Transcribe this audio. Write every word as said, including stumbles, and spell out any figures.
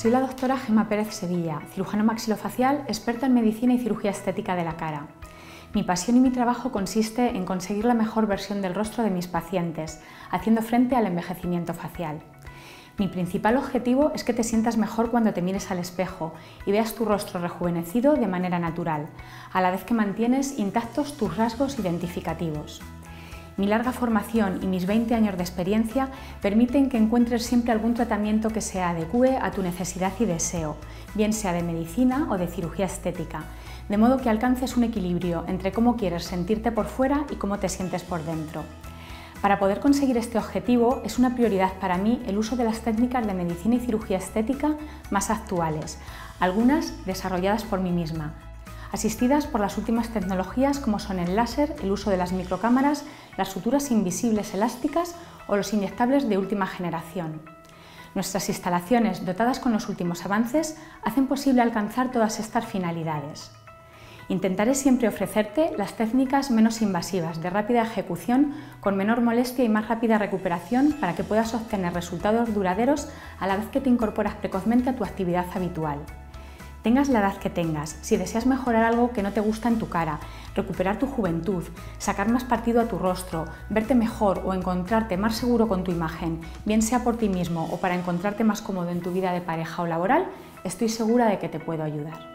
Soy la doctora Gemma Pérez Sevilla, cirujano maxilofacial, experta en medicina y cirugía estética de la cara. Mi pasión y mi trabajo consiste en conseguir la mejor versión del rostro de mis pacientes, haciendo frente al envejecimiento facial. Mi principal objetivo es que te sientas mejor cuando te mires al espejo y veas tu rostro rejuvenecido de manera natural, a la vez que mantienes intactos tus rasgos identificativos. Mi larga formación y mis veinte años de experiencia permiten que encuentres siempre algún tratamiento que se adecue a tu necesidad y deseo, bien sea de medicina o de cirugía estética, de modo que alcances un equilibrio entre cómo quieres sentirte por fuera y cómo te sientes por dentro. Para poder conseguir este objetivo, es una prioridad para mí el uso de las técnicas de medicina y cirugía estética más actuales, algunas desarrolladas por mí misma, asistidas por las últimas tecnologías como son el láser, el uso de las microcámaras, las suturas invisibles elásticas o los inyectables de última generación. Nuestras instalaciones, dotadas con los últimos avances, hacen posible alcanzar todas estas finalidades. Intentaré siempre ofrecerte las técnicas menos invasivas, de rápida ejecución, con menor molestia y más rápida recuperación para que puedas obtener resultados duraderos a la vez que te incorporas precozmente a tu actividad habitual. Tengas la edad que tengas, si deseas mejorar algo que no te gusta en tu cara, recuperar tu juventud, sacar más partido a tu rostro, verte mejor o encontrarte más seguro con tu imagen, bien sea por ti mismo o para encontrarte más cómodo en tu vida de pareja o laboral, estoy segura de que te puedo ayudar.